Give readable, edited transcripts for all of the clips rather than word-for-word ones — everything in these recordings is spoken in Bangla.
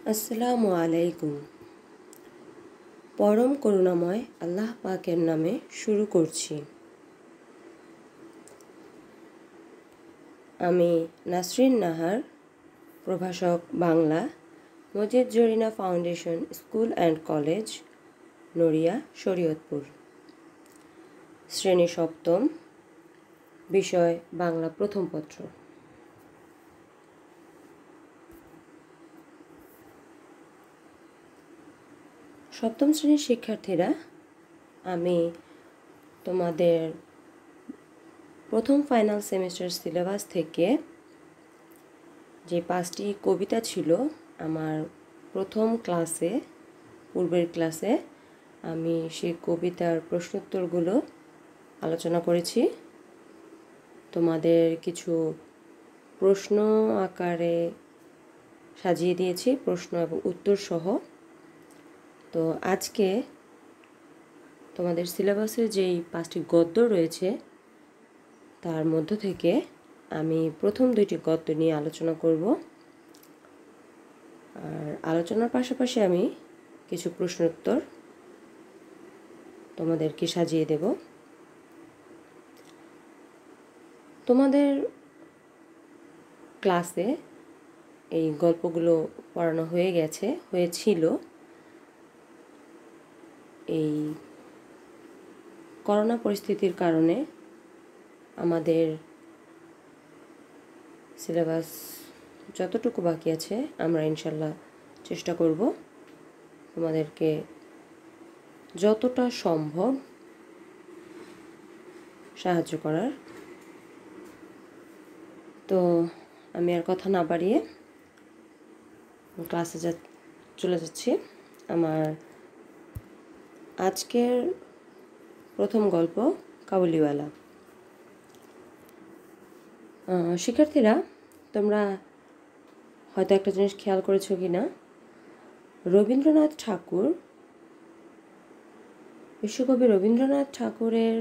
আসসালামু আলাইকুম। পরম করুণাময় আল্লাহ পাকের নামে শুরু করছি। আমি নাসরিন নাহার, প্রভাষক Bangla, Majid Zarina foundation school and college, Naria, Shariatpur. শ্রেণী সপ্তম, বিষয় বাংলা প্রথম পত্র। সপ্তম শ্রেণীর শিক্ষার্থীরা, আমি তোমাদের প্রথম ফাইনাল সেমিস্টার সিলেবাস থেকে যে 5টি কবিতা ছিল আমার প্রথম ক্লাসে, পূর্বের ক্লাসে আমি সেই কবিতার প্রশ্নোত্তরগুলো আলোচনা করেছি। তোমাদের কিছু প্রশ্ন আকারে সাজিয়ে দিয়েছি, প্রশ্ন এবং উত্তর সহ। তো আজকে তোমাদের সিলেবাসে যেই 5টি গদ্য রয়েছে তার মধ্য থেকে আমি প্রথম 2টি গদ্য নিয়ে আলোচনা করব। আর আলোচনার পাশাপাশি আমি কিছু প্রশ্নোত্তর তোমাদেরকে সাজিয়ে দেব। তোমাদের ক্লাসে এই গল্পগুলো পড়ানো হয়েছিল। এই করোনা পরিস্থিতির কারণে আমাদের সিলেবাস যতটুকু বাকি আছে আমরা ইনশাল্লাহ চেষ্টা করব তোমাদেরকে যতটা সম্ভব সাহায্য করার। তো আমি আর কথা না বাড়িয়ে ক্লাসে চলে যাচ্ছি। আমার আজকের প্রথম গল্প কাবুলিওয়ালা। শিক্ষার্থীরা, তোমরা হয়তো একটা জিনিস খেয়াল করেছো কি না, রবীন্দ্রনাথ ঠাকুর, বিশ্বকবি রবীন্দ্রনাথ ঠাকুরের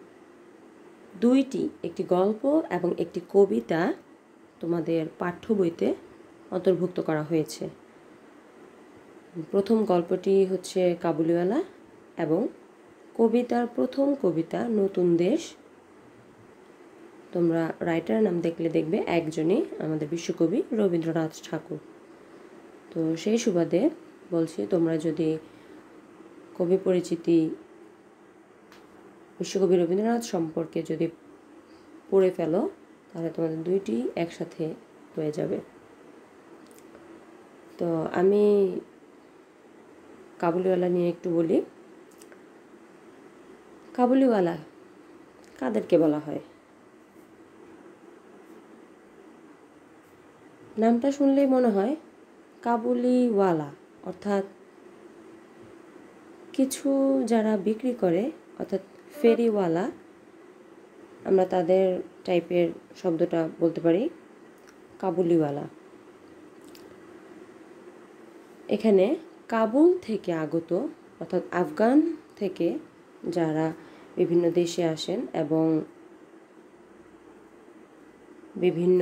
2টি, একটি গল্প এবং একটি কবিতা তোমাদের পাঠ্য বইতে অন্তর্ভুক্ত করা হয়েছে। প্রথম গল্পটি হচ্ছে কাবুলিওয়ালা এবং কবিতার প্রথম কবিতা নতুন দেশ। তোমরা রাইটারের নাম দেখবে একজনই, আমাদের বিশ্বকবি রবীন্দ্রনাথ ঠাকুর। তো সেই সুবাদে বলছি, তোমরা যদি কবি পরিচিতি বিশ্বকবি রবীন্দ্রনাথ সম্পর্কে যদি পড়ে ফেলো তাহলে তোমাদের 2টি একসাথে হয়ে যাবে। তো আমি কাবুলিওয়ালা নিয়ে একটু বলি। কাবুলিওয়ালা কাদেরকে বলা হয়? নামটা শুনলেই মনে হয় কাবুলিওয়ালা অর্থাৎ কিছু যারা বিক্রি করে, অর্থাৎ ফেরিওয়ালা, আমরা তাদের টাইপের শব্দটা বলতে পারি কাবুলিওয়ালা। এখানে কাবুল থেকে আগত, অর্থাৎ আফগান থেকে যারা বিভিন্ন দেশে আসেন এবং বিভিন্ন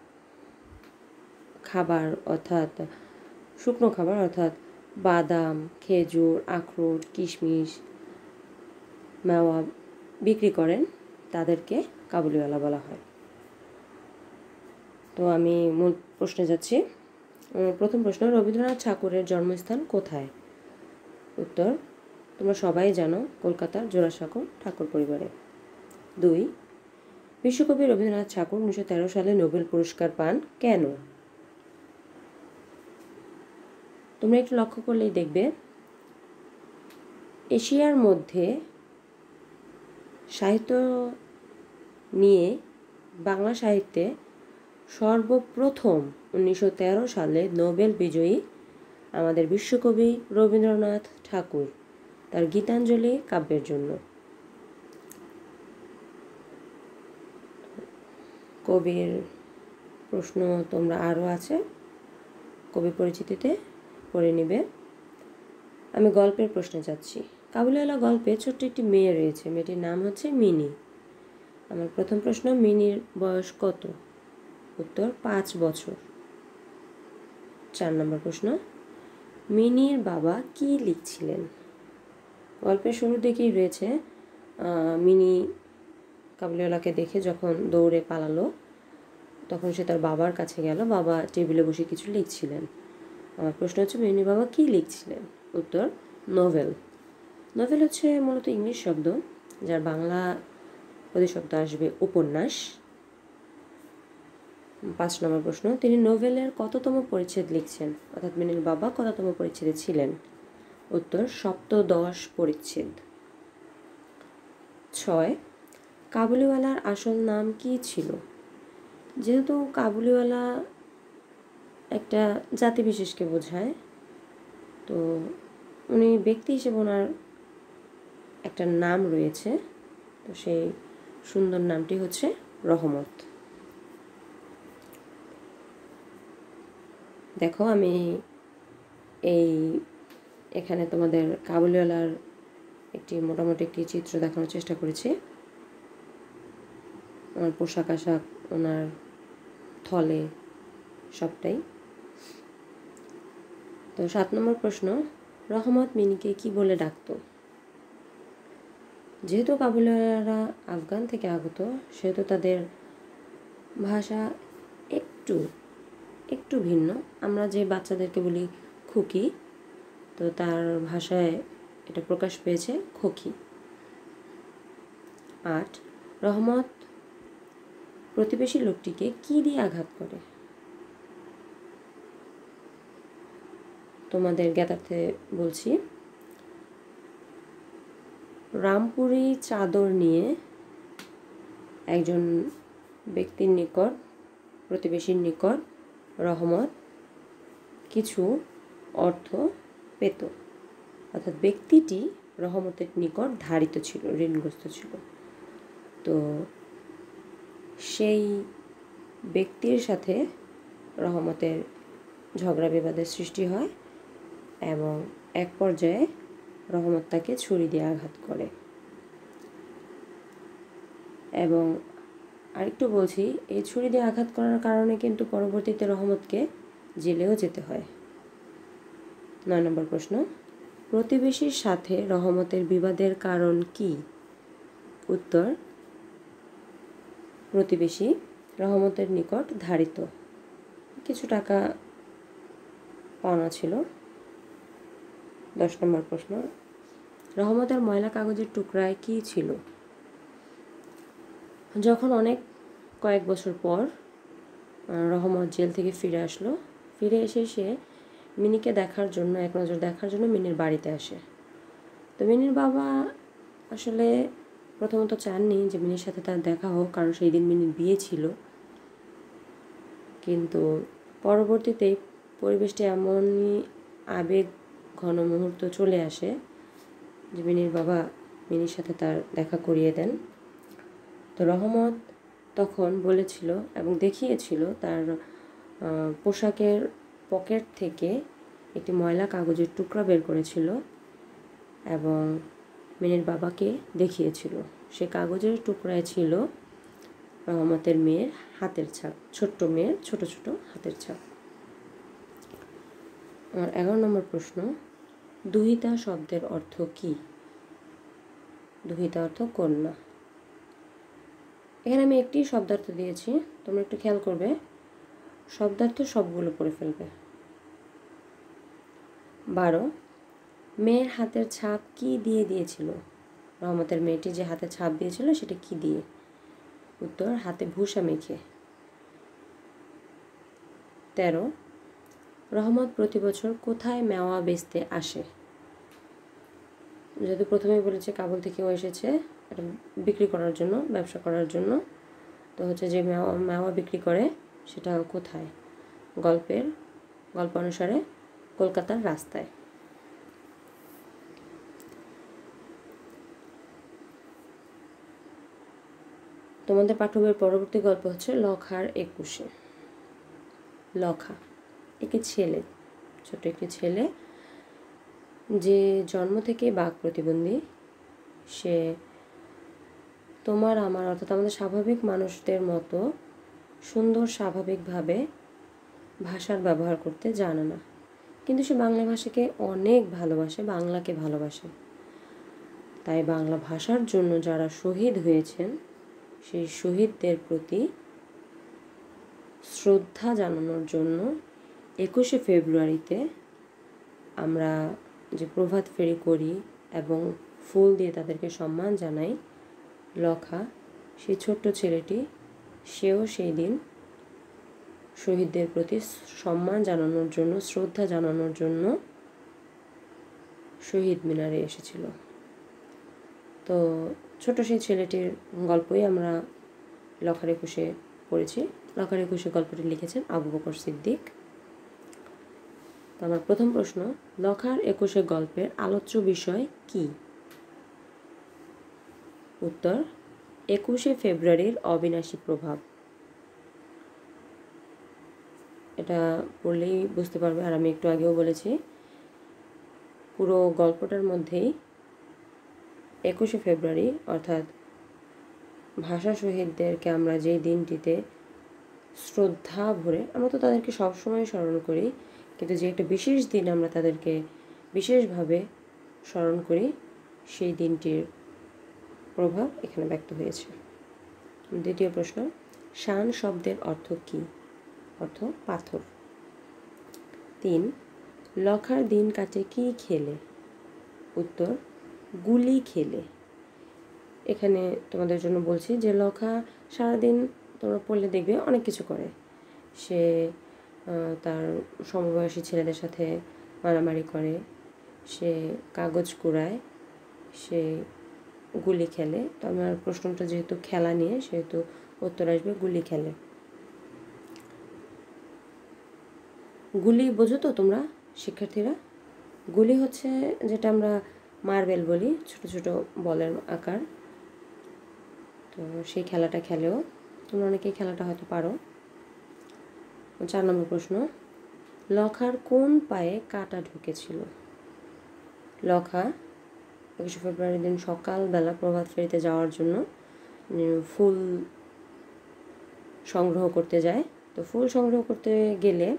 খাবার, অর্থাৎ শুকনো খাবার, অর্থাৎ বাদাম, খেজুর, আখরোট, কিশমিশ, মেওয়া বিক্রি করেন, তাদেরকে কাবুলিওয়ালা বলা হয়। তো আমি মূল প্রশ্নে যাচ্ছি। প্রথম প্রশ্ন, রবীন্দ্রনাথ ঠাকুরের জন্মস্থান কোথায়? উত্তর, তোমরা সবাই জানো, কলকাতার জোড়াসাঁকো ঠাকুর পরিবারে। 2, বিশ্বকবি রবীন্দ্রনাথ ঠাকুর 1913 সালে নোবেল পুরস্কার পান কেন? তোমরা একটু লক্ষ্য করলেই দেখবে, এশিয়ার মধ্যে সাহিত্য নিয়ে বাংলা সাহিত্যে সর্বপ্রথম 1913 সালে নোবেল বিজয়ী আমাদের বিশ্বকবি রবীন্দ্রনাথ ঠাকুর, তার গীতাঞ্জলি কাব্যের জন্য। কবির প্রশ্ন তোমরা আরও আছে, কবি পরিচিতিতে পড়ে নিবে। আমি গল্পের প্রশ্নে যাচ্ছি। কাবুলিওয়ালা গল্পে ছোট্ট একটি মেয়ে রয়েছে, মেয়েটির নাম হচ্ছে মিনি। আমার প্রথম প্রশ্ন, মিনির বয়স কত? উত্তর, 5 বছর। 4 নম্বর প্রশ্ন, মিনির বাবা কি লিখছিলেন? গল্পের শুরুর দিকেই রয়েছে মিনি কাবুলিওয়ালাকে দেখে যখন দৌড়ে পালালো তখন সে তার বাবার কাছে গেল। বাবা টেবিলে বসে কিছু লিখছিলেন। আমার প্রশ্ন হচ্ছে মিনির বাবা কি লিখছিলেন? উত্তর, নোভেল। নোভেল হচ্ছে মূলত ইংলিশ শব্দ, যার বাংলা প্রতিশব্দ আসবে উপন্যাস। 5 নম্বর প্রশ্ন, তিনি নোভেলের কততম পরিচ্ছেদ লিখছেন? অর্থাৎ মিনির বাবা কততম পরিচ্ছেদে ছিলেন? উত্তর, সপ্তদশ পরিচ্ছেদ। 6, কাবুলিওয়ালার আসল নাম কি ছিল? যেহেতু কাবুলিওয়ালা একটা জাতিবিশেষকে বোঝায়, তো উনি ব্যক্তি হিসেবে ওনার একটা নাম রয়েছে, তো সেই সুন্দর নামটি হচ্ছে রহমত। দেখো আমি এখানে তোমাদের কাবুলিওয়ালার মোটামুটি একটি চিত্র দেখানোর চেষ্টা করেছি। ওনার পোশাক আশাক, ওনার থলে, সবটাই। তো 7 নম্বর প্রশ্ন, রহমত মিনিকে কি বলে ডাকতো? যেহেতু কাবুলিওয়ালারা আফগান থেকে আগত, সেহেতু তাদের ভাষা একটু ভিন্ন। আমরা যে বাচ্চাদেরকে বলি খুকি, তো তার ভাষায় এটা প্রকাশ পেয়েছে খোকি। 8, রহমত প্রতিবেশী লোকটিকে কি দিয়ে আঘাত করে? তোমাদের জ্ঞাতার্থে বলছি, রামপুরি চাদর নিয়ে একজন ব্যক্তির নিকট, প্রতিবেশীর নিকট রহমত কিছু অর্থ পেত। অর্থাৎ ব্যক্তিটি রহমতের নিকট ধারিত ছিল, ঋণগ্রস্ত ছিল। তো সেই ব্যক্তির সাথে রহমতের ঝগড়া বিবাদের সৃষ্টি হয় এবং এক পর্যায়ে রহমত তাকে ছুরি দিয়ে আঘাত করে। এবং আরেকটু বলছি, এই ছুরি দিয়ে আঘাত করার কারণে কিন্তু পরবর্তীতে রহমতকে জেলেও যেতে হয়। 9 নম্বর প্রশ্ন, প্রতিবেশীর সাথে রহমতের বিবাদের কারণ কি? উত্তর, প্রতিবেশী রহমতের নিকট ধারিত কিছু টাকা পাওনা ছিল। 10 নম্বর প্রশ্ন, রহমতের ময়লা কাগজের টুকরায় কি ছিল? যখন কয়েক বছর পর রহমত জেল থেকে ফিরে আসলো, ফিরে এসে সে মিনিকে দেখার জন্য, এক নজর দেখার জন্য মিনির বাড়িতে আসে। তো মিনির বাবা আসলে প্রথমত চাননি যে মিনির সাথে তার দেখা হোক, কারণ সেই দিন মিনির বিয়ে ছিল। কিন্তু পরবর্তীতে পরিবেশটি এমনই আবেগ ঘন মুহূর্ত চলে আসে যে মিনির বাবা মিনির সাথে তার দেখা করিয়ে দেন। তো রহমত তখন বলেছিল এবং দেখিয়েছিল তার পোশাকের পকেট থেকে একটি ময়লা কাগজের টুকরা বের করেছিল এবং মিনির বাবাকে দেখিয়েছিল। সে কাগজের টুকরায় ছিল রহমতের মেয়ের হাতের ছাপ, ছোট্ট মেয়ের ছোট ছোট হাতের ছাপ। আর 11 নম্বর প্রশ্ন, দুহিতা শব্দের অর্থ কি? দুহিতা অর্থ কন্যা। এখানে আমি একটি শব্দার্থ দিয়েছি, তোমরা একটু খেয়াল করবে, শব্দার্থ সবগুলো পড়ে ফেলবে। 12, মেয়ের হাতের ছাপ কি দিয়ে দিয়েছিল? রহমতের মেয়েটি যে হাতে ছাপ দিয়েছিল সেটা কি দিয়ে? উত্তর, হাতে ভূষা মেখে। 13, রহমত প্রতি বছর কোথায় মেওয়া বেচতে আসে? যেহেতু প্রথমেই বলেছে কাবুল থেকে ও এসেছে এটা বিক্রি করার জন্য, ব্যবসা করার জন্য, তো হচ্ছে যে মেওয়া বিক্রি করে সেটা কোথায়? গল্প অনুসারে কলকাতার রাস্তায়। তোমাদের পাঠ্যবইয়ের পরবর্তী গল্প হচ্ছে লখার 21। লখা একটি ছেলে, ছোট একটি ছেলে, যে জন্ম থেকে বাক প্রতিবন্ধী। সে তোমার আমার অর্থাৎ আমাদের স্বাভাবিক মানুষদের মতো সুন্দর স্বাভাবিকভাবে ভাষার ব্যবহার করতে জানে না, কিন্তু সে বাংলা ভাষাকে অনেক ভালোবাসে, বাংলাকে ভালোবাসে। তাই বাংলা ভাষার জন্য যারা শহীদ হয়েছেন সেই শহীদদের প্রতি শ্রদ্ধা জানানোর জন্য 21শে ফেব্রুয়ারিতে আমরা যে প্রভাত ফেরি করি এবং ফুল দিয়ে তাদেরকে সম্মান জানাই, লখা সেই ছোট্ট ছেলেটি সেও সেই দিন শহীদদের প্রতি সম্মান জানানোর জন্য, শ্রদ্ধা জানানোর জন্য শহীদ মিনারে এসেছিল। তো ছোট সেই ছেলেটির গল্পই আমরা লখার 21-এ পড়েছি। লখার 21-এ গল্পটি লিখেছেন আবু বকর সিদ্দিক। তো আমার প্রথম প্রশ্ন, লখার 21-এ গল্পের আলোচ্য বিষয় কি? উত্তর, 21শে ফেব্রুয়ারির অবিনাশী প্রভাব। এটা পড়লেই বুঝতে পারবে, আর আমি একটু আগেও বলেছি, পুরো গল্পটার মধ্যেই 21শে ফেব্রুয়ারি অর্থাৎ ভাষা শহীদদেরকে আমরা যেই দিনটিতে শ্রদ্ধা ভরে, আমরা তো তাদেরকে সবসময় স্মরণ করি, কিন্তু যে একটা বিশেষ দিন আমরা তাদেরকে বিশেষভাবে স্মরণ করি, সেই দিনটির প্রভাব এখানে ব্যক্ত হয়েছে। দ্বিতীয় প্রশ্ন, শান শব্দের অর্থ কী? অর্থ পাথর। 3, লখার দিন কাটে কি খেলে? উত্তর, গুলি খেলে। এখানে তোমাদের জন্য বলছি যে লখা সারাদিন তোমরা পড়লে দেখবে অনেক কিছু করে। সে তার সমবয়সী ছেলেদের সাথে মারামারি করে, সে কাগজ কুড়ায়, সে গুলি খেলে। তো আমার প্রশ্নটা যেহেতু খেলা নিয়ে, সেহেতু উত্তর আসবে গুলি খেলে। গুলি বোঝো তো তোমরা শিক্ষার্থীরা? গুলি হচ্ছে যেটা আমরা মার্বেল বলি, ছোট ছোট বলের আকার। তো সেই খেলাটা খেলেও তোমরা অনেকেই খেলাটা হয়তো পারো। 4 নম্বর প্রশ্ন, লখার কোন পায়ে কাঁটা ঢুকেছিল? লখা 21শে ফেব্রুয়ারির দিন সকালবেলা প্রভাত ফেরিতে যাওয়ার জন্য ফুল সংগ্রহ করতে যায়। তো ফুল সংগ্রহ করতে গেলে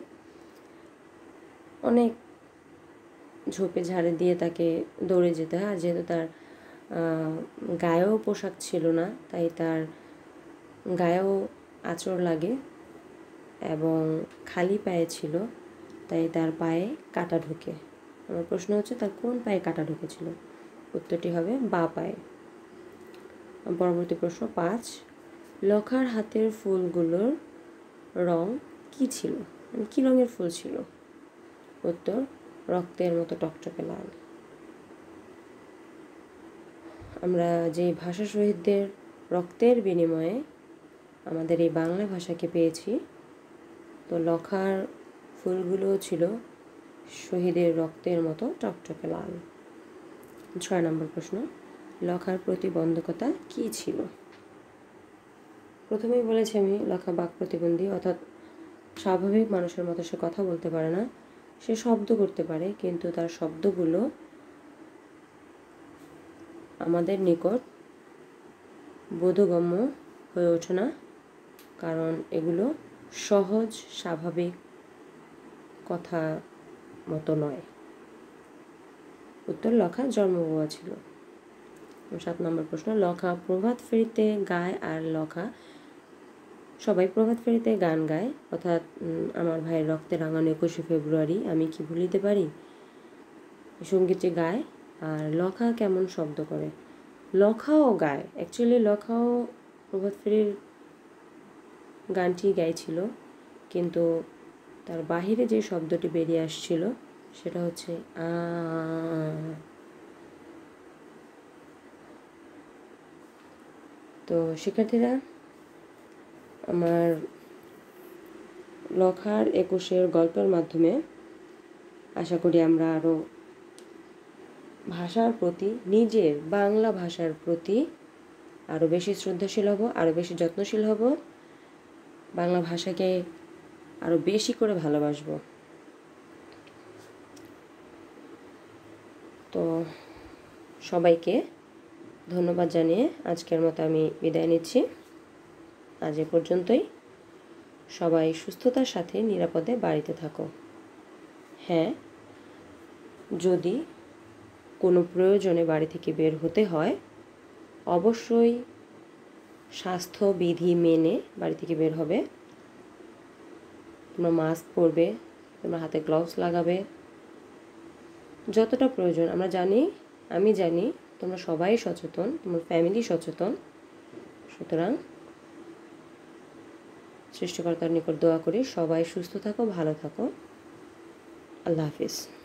অনেক ঝোপে ঝাড়ে দিয়ে তাকে দৌড়ে যেতে হয়। আর যেহেতু তার গায়েও পোশাক ছিল না, তাই তার গায়েও আঁচড় লাগে এবং খালি পায়ে ছিল, তাই তার পায়ে কাঁটা ঢোকে। আমার প্রশ্ন হচ্ছে, তার কোন পায়ে কাঁটা ঢুকেছিল? উত্তরটি হবে বাঁ পায়ে। পরবর্তী প্রশ্ন 5, লখার হাতের ফুলগুলোর রং কি ছিল? মানে কী রঙের ফুল ছিল? উত্তর, রক্তের মতো টকটকে লাল। আমরা যে ভাষা শহীদদের রক্তের বিনিময়ে আমাদের এই বাংলা ভাষাকে পেয়েছি, তো লখার ফুলগুলোও ছিল শহীদের রক্তের মতো টকটকে লাল। 6 নম্বর প্রশ্ন, লখার প্রতিবন্ধকতা কী ছিল? প্রথমেই বলেছি আমি, লখা বাক প্রতিবন্ধী, অর্থাৎ স্বাভাবিক মানুষের মতো সে কথা বলতে পারে না। সে শব্দ করতে পারে, কিন্তু তার শব্দগুলো আমাদের নিকট বোধগম্য হয়ে ওঠে না, কারণ এগুলো সহজ স্বাভাবিক কথা মতো নয়। উত্তর, লখা জন্মভুয়া ছিল। 7 নম্বর প্রশ্ন, লখা প্রভাত ফেরিতে গায় আর লখা, সবাই প্রভাত ফেরিতে গান গায়, অর্থাৎ আমার ভাইয়ের রক্তে রাঙানো 21শে ফেব্রুয়ারি আমি কি ভুলিতে পারি, সঙ্গীতটি গায়। আর লখা কেমন শব্দ করে? লখাও গায়, অ্যাকচুয়ালি লখাও প্রভাত ফেরির গানটি গাইছিল, কিন্তু তার বাহিরে যে শব্দটি বেরিয়ে আসছিল সেটা হচ্ছে আ। তো শিক্ষার্থীরা, আমার লখার 21-এর গল্পের মাধ্যমে আশা করি আমরা আরও ভাষার প্রতি, নিজের বাংলা ভাষার প্রতি আরও বেশি শ্রদ্ধাশীল হব, আরও বেশি যত্নশীল হব, বাংলা ভাষাকে আরও বেশি করে ভালোবাসব। তো সবাইকে ধন্যবাদ জানিয়ে আজকের মতো আমি বিদায় নিচ্ছি। আজ এ পর্যন্তই। সবাই সুস্থতার সাথে নিরাপদে বাড়িতে থাকো। হ্যাঁ, যদি কোনো প্রয়োজনে বাড়ি থেকে বের হতে হয় অবশ্যই স্বাস্থ্যবিধি মেনে বাড়ি থেকে বের হবে। তোমরা মাস্ক পরবে, তোমরা হাতে গ্লাভস লাগাবে, যতটা প্রয়োজন। আমি জানি তোমরা সবাই সচেতন, তোমার ফ্যামিলি সচেতন। সুতরাং সৃষ্টিকর্তার নিকট দোয়া করি সবাই সুস্থ থাকো, ভালো থাকো। আল্লাহ হাফিজ।